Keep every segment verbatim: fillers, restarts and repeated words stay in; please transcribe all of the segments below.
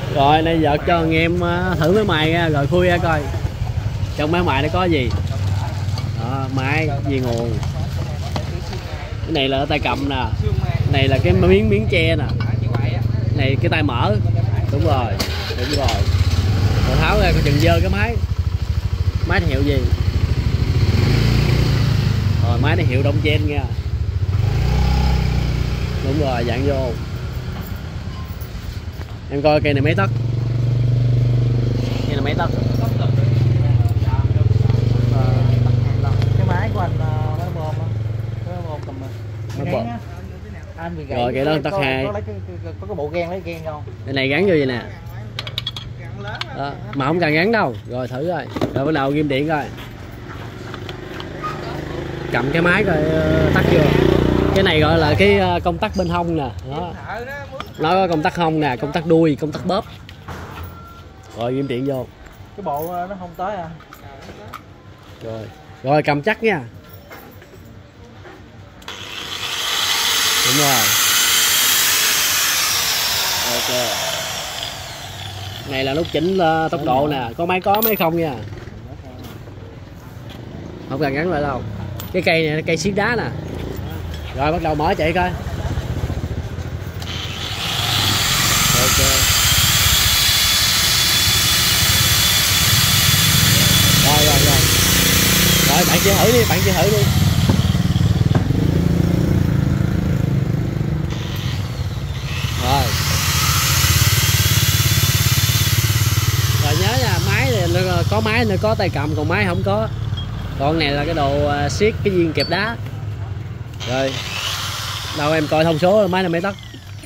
Rồi đây giờ cho anh em thử máy mài ra rồi khui ra coi trong máy mài nó có gì. Đó, máy gì nguồn. Cái này là tay cầm nè, cái này là cái miếng miếng tre nè, cái này cái tay mở. Đúng rồi, đúng rồi. Rồi tháo ra coi chừng dơ cái máy. Máy hiệu gì? Rồi máy này hiệu Đông Chen nha. Đúng rồi, dạng vô. Em coi cây này mấy tấc? Cây này mấy tấc? Cái máy của anh nó bom á, nó bom cầm Nó bom. Anh bị gãy. Rồi cái đó tấc hai. Có, có, có, có cái bộ gan lấy gan không? Cái này gắn vô vậy nè. Đó, mà không cần gắn đâu. Rồi thử rồi. Rồi bắt đầu ghim điện coi. Cầm cái máy coi tắt vô. Cái này gọi là cái công tắc bên hông nè. Đó. Nó có công tắc hông nè, công tắc đuôi, công tắc bóp. Rồi ghim điện vô. Cái bộ nó không tới à. Rồi. Rồi cầm chắc nha. Đúng rồi. Ok. Này là nút chỉnh tốc độ nè, có máy có máy không nha. Không cần gắn lại đâu. Cái cây này là cây xiết đá nè. Rồi bắt đầu mở chạy coi. Ok. Rồi rồi rồi. Rồi bạn chỉ thử đi, bạn chỉ thử đi. Rồi. Rồi nhớ nha, máy này có máy nó có tay cầm, còn máy không có. Còn này là cái đồ siết cái viên kẹp đá. Rồi. Đâu em coi thông số máy này mấy tấc.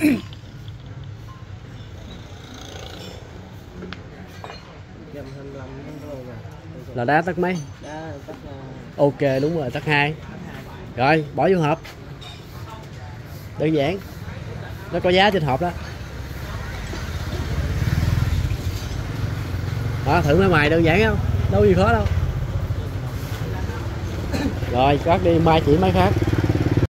Là đá tấc mấy? Ok đúng rồi, tấc hai. Rồi bỏ vô hộp. Đơn giản. Nó có giá trên hộp đó. Đó, thử máy mài đơn giản không? Đâu gì khó đâu. Rồi, cắt đi mai chỉ máy khác.